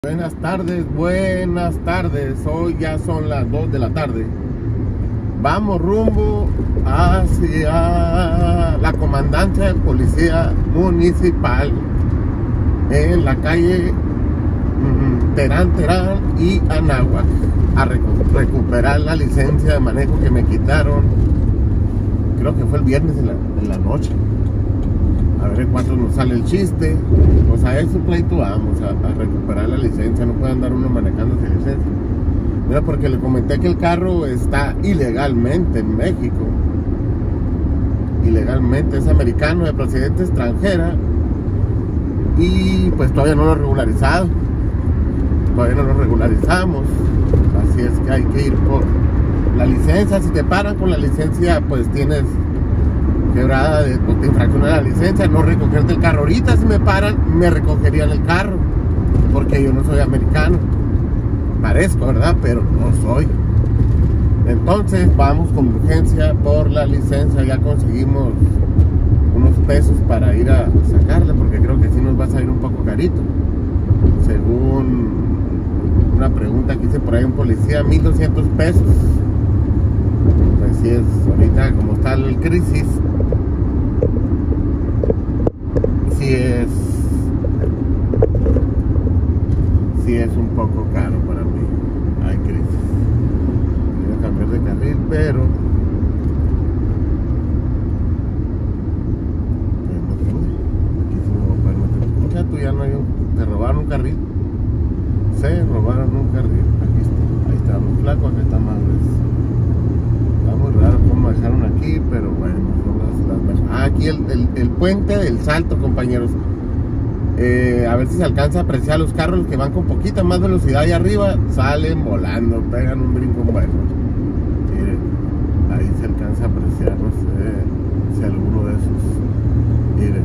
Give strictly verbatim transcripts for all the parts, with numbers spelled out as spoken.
Buenas tardes, buenas tardes. Hoy ya son las dos de la tarde. Vamos rumbo hacia la comandancia de policía municipal en la calle Terán Terán y Anáhuac a recu recuperar la licencia de manejo que me quitaron. Creo que fue el viernes en la, en la noche. A ver cuánto nos sale el chiste. Pues a ese pleito vamos a, a recuperar la licencia. No puede andar uno manejando sin licencia. Mira, porque le comenté que el carro está ilegalmente en México. Ilegalmente, es americano, de procedencia extranjera. Y pues todavía no lo he regularizado. Todavía no lo regularizamos. Así es que hay que ir por la licencia. Si te paran con la licencia, pues tienes quebrada de, de infracción a la licencia, no recogerte el carro. Ahorita si me paran, me recogerían el carro, porque yo no soy americano. Parezco, ¿verdad? Pero no soy. Entonces vamos con urgencia por la licencia. Ya conseguimos unos pesos para ir a sacarla, porque creo que sí nos va a salir un poco carito. Según una pregunta que hice por ahí un policía, mil doscientos pesos. Pues sí, es ahorita como está el crisis, sí es sí es un poco caro para mí. Hay crisis. Voy a cambiar de carril, pero pues no pude. Aquí sí me voy a permitir. Escucha, tú ya no hay un... te robaron un carril. Se robaron un carril. Aquí está. Ahí está muy flaco, acá está más grueso. Está muy raro cómo me dejaron aquí, pero bueno, son las, las... Ah, aquí el, el, el puente del Salto, compañeros. Eh, a ver si se alcanza a apreciar los carros que van con poquita más velocidad allá arriba, salen volando, pegan un brinco bueno. Miren, ahí se alcanza a apreciar, no sé si alguno de esos. Miren,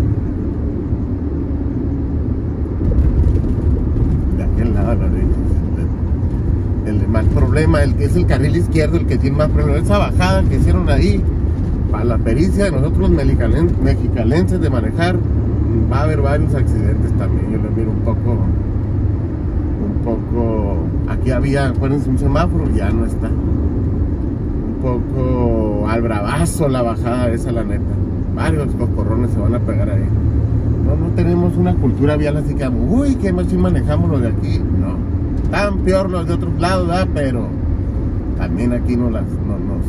de aquel lado a la derecha. El de más problema, el que es el carril izquierdo, el que tiene más problema, esa bajada que hicieron ahí, para la pericia de nosotros los mexicalenses de manejar, va a haber varios accidentes también. Yo lo miro un poco, un poco, aquí había, acuérdense, un semáforo, ya no está, un poco al bravazo la bajada esa, la neta, varios cocorrones se van a pegar ahí. No, no tenemos una cultura vial así que, uy, qué más si manejamos los de aquí, no. Tan peor los de otros lados, ¿verdad? Pero también aquí no las, no, nos,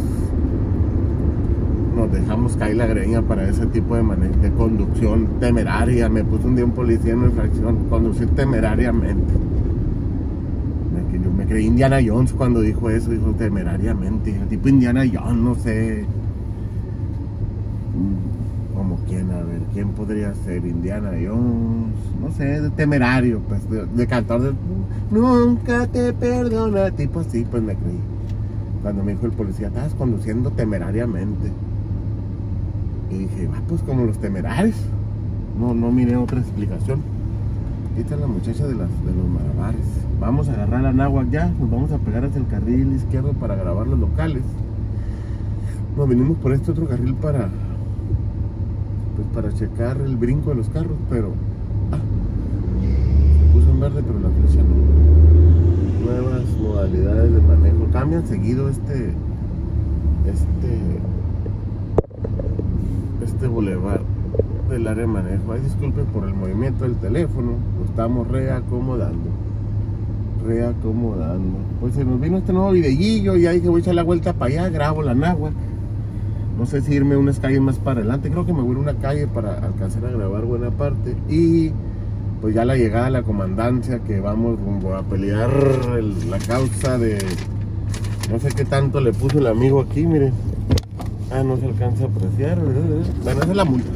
nos dejamos caer la greña para ese tipo de, de conducción temeraria. Me puso un día un policía en una infracción, conducir temerariamente. Me, yo me creí Indiana Jones cuando dijo eso, dijo temerariamente, tipo Indiana Jones, no sé. Como quién, a ver, ¿quién podría ser? Indiana Jones, no sé, de temerario, pues, de, de cantor de nunca te perdona, tipo así, pues me creí. Cuando me dijo el policía, estabas conduciendo temerariamente. Y dije, ah, pues como los temerarios. No, no miré otra explicación. Esta es la muchacha de, las, de los malabares. Vamos a agarrar a Anáhuac ya, nos vamos a pegar hacia el carril izquierdo para grabar los locales. Nos venimos por este otro carril para... pues para checar el brinco de los carros, pero ah, se puso en verde, pero la flecha no. Nuevas modalidades de manejo, cambian seguido este este este bulevar del área de manejo. Ay, disculpen por el movimiento del teléfono, lo estamos reacomodando reacomodando pues se nos vino este nuevo videillo. Ya dije, voy a echar la vuelta para allá, grabo la Anáhuac. No sé si irme unas calles más para adelante. Creo que me voy a una calle para alcanzar a grabar buena parte. Y pues ya la llegada a la comandancia, que vamos rumbo a pelear el, la causa de... no sé qué tanto le puso el amigo aquí, miren. Ah, no se alcanza a apreciar. Bueno, esa es la multa.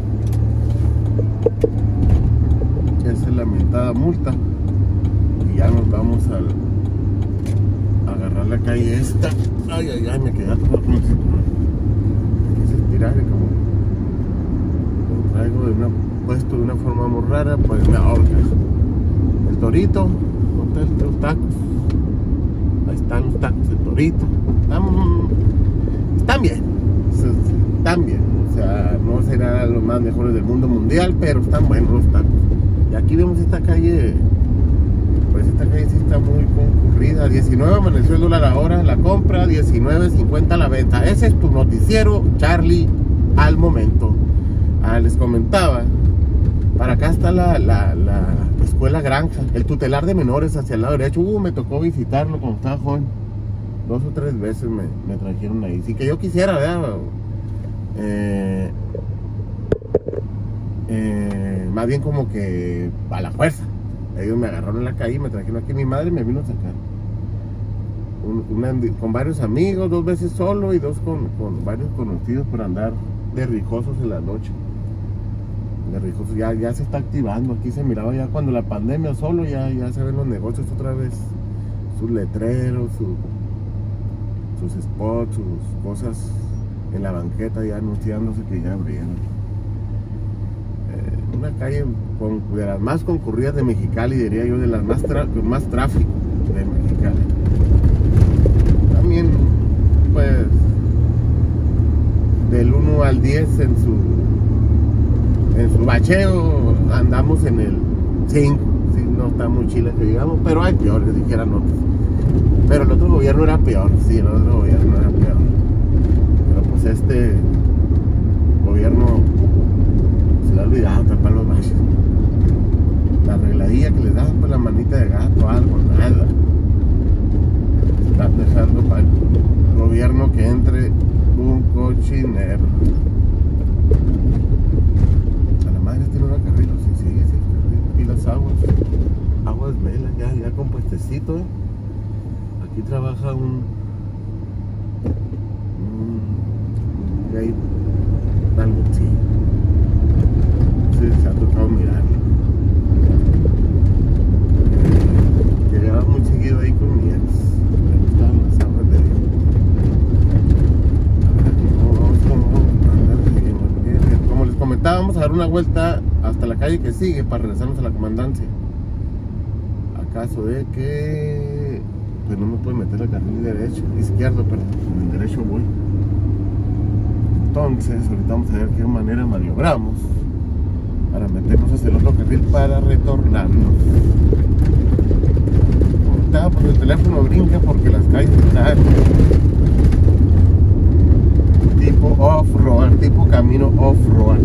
Esa es la mentada multa. Y ya nos vamos al... a agarrar la calle esta. Ay, ay, ay, me quedé todo con el cinturón. Tirar, como lo traigo de una, puesto de una forma muy rara, pues me ahorca. El Torito, ¿dónde están los tacos? Ahí están los tacos del Torito. Están, están bien, están bien. O sea, no serán los más mejores del mundo mundial, pero están buenos los tacos. Y aquí vemos esta calle, pues diecinueve amaneció el dólar ahora, la compra, diecinueve cincuenta la venta. Ese es tu noticiero, Charlie, al momento. Ah, les comentaba, para acá está la, la, la escuela Granja, el tutelar de menores hacia el lado derecho. Uh, me tocó visitarlo cuando estaba joven. Dos o tres veces me, me trajeron ahí. Sí que yo quisiera, ¿verdad? Eh, eh, más bien como que a la fuerza. Ellos me agarraron en la calle y me trajeron aquí. Mi madre me vino a sacar. Un, una, con varios amigos, dos veces solo y dos con, con varios conocidos por andar de rijosos en la noche. De rijosos, ya, ya se está activando. Aquí se miraba ya cuando la pandemia solo, ya, ya se ven los negocios otra vez. Sus letreros, su, sus spots, sus cosas en la banqueta ya anunciándose que ya abrieron. Eh, una calle con, de las más concurridas de Mexicali, diría yo, de las más, con más tráfico de Mexicali. También, pues, del uno al diez en su en su bacheo andamos en el cinco. Sí, no está muy chile que digamos, pero hay peores, dijeran otros. Pero el otro gobierno era peor, sí, el otro gobierno era peor. Pero pues este gobierno se le ha olvidado tapar los baches. La arregladilla que le daban, pues la manita de gato, algo, nada. Están dejando para el gobierno que entre un cochinero. A la madre tiene una carril, sí, sí, sí, y las aguas, aguas velas, ya, ya con puestecito, ¿eh? Aquí trabaja un, un y ahí, algo así. Sí, se ha tocado mirarlo. Eh, llegaba muy seguido ahí con mi ex. Me gustaban las aguas de ahí. Vamos, como, como les comentaba, vamos a dar una vuelta hasta la calle que sigue para regresarnos a la comandancia. Acaso de que pues no me puedo meter al carril derecho, izquierdo, pero en el derecho voy. Entonces, ahorita vamos a ver qué manera maniobramos para meternos hacia el otro carril para retornarnos. Ahorita pues el teléfono brinca porque las calles están tipo off-road, tipo camino off-road.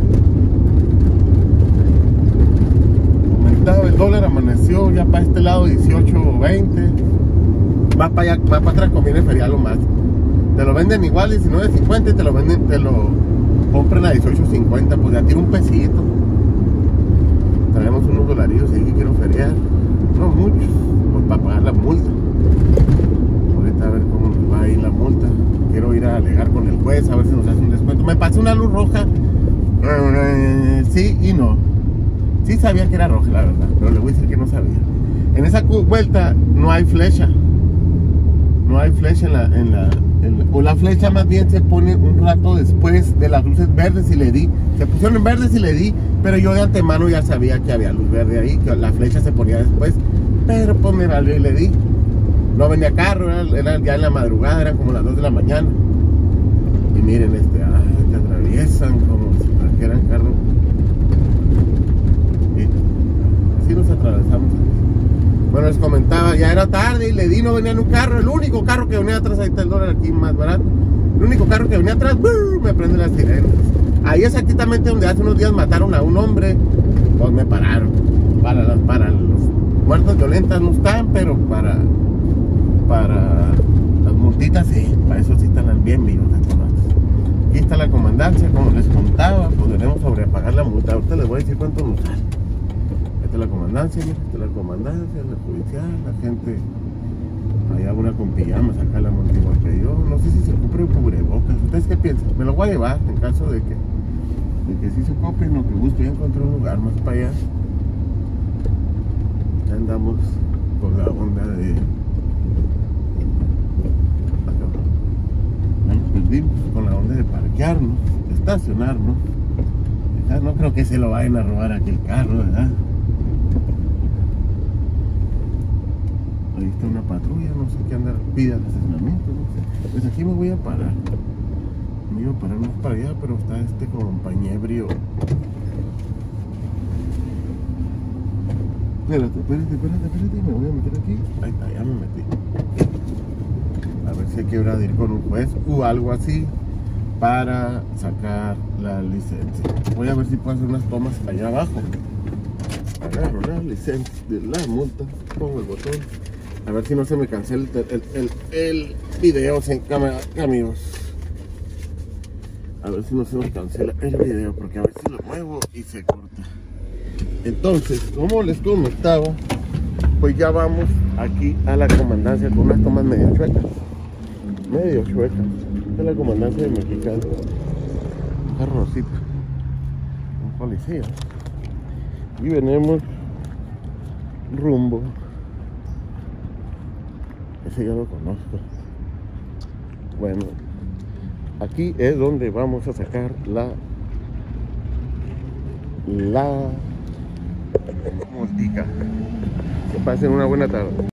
Aumentado el dólar, amaneció ya para este lado dieciocho veinte. Va para allá, va para atrás, conviene feriar lo más. Te lo venden igual diecinueve cincuenta y te lo venden, te lo compran a dieciocho cincuenta, pues ya tiene un pesito. Traemos unos dolarillos ahí que quiero feriar, no muchos, pues para pagar la multa. Ahorita a ver cómo nos va a ir la multa. Quiero ir a alegar con el juez a ver si nos hace un descuento. Me pasó una luz roja, eh, sí y no. Sí sabía que era roja, la verdad, pero le voy a decir que no sabía. En esa vuelta no hay flecha. No hay flecha en la, en la, en la... O la flecha más bien se pone un rato después de las luces verdes y le di. Se pusieron en verdes y le di, pero yo de antemano ya sabía que había luz verde ahí, que la flecha se ponía después. Pero pues me valió y le di. No venía carro, era, era ya en la madrugada, eran como las dos de la mañana. Y miren este, ay, te atraviesan como si trajeran carro. Y así nos atravesamos aquí. Bueno, les comentaba, ya era tarde y le di, no venía en un carro. El único carro que venía atrás, ahí está el dólar aquí más barato. El único carro que venía atrás, ¡brr!, me prende las sirenas. Ahí exactamente donde hace unos días mataron a un hombre, pues me pararon. Para, las, para los muertos violentas no están, pero para, para las multitas sí, para eso sí están bien vivos de tomates. Aquí está la comandancia, como les contaba, podremos sobrepagar la multa. Ahorita les voy a decir cuánto nos sale. Esta es la comandancia, mira, esta es la comandancia, la judicial, la gente, allá una con pijamas, acá la monta igual que yo, no sé si se compre un cubrebocas. ¿Ustedes qué piensan? Me lo voy a llevar en caso de que, de que sí se compren lo que busco. Ya encontré un lugar más para allá. Ya andamos con la onda de... Nos perdimos con la onda de parquearnos, de estacionarnos. Ya no creo que se lo vayan a robar aquí el carro, ¿verdad? Ahí está una patrulla, no sé qué andar, pida de estacionamiento, no sé. Pues aquí me voy a parar. Me iba a parar más para allá, pero está este compañebrio. Espérate, espérate, espérate, espérate, me voy a meter aquí. Ahí está, ya me metí. A ver si hay que ir con un juez o algo así para sacar la licencia. Voy a ver si puedo hacer unas tomas allá abajo. Agarro la licencia de la multa, pongo el botón. A ver si no se me cancela el, el, el, el video sin cámara, amigos. A ver si no se me cancela el video, porque a ver si lo muevo y se corta. Entonces, como les comentaba, pues ya vamos aquí a la comandancia con unas tomas medio chuecas. Medio chuecas. Esta es la comandancia de Mexicali. Carro rosita. Un policía. Y venimos rumbo. Ese ya lo conozco. Bueno, aquí es donde vamos a sacar la la multica. Que pasen una buena tarde.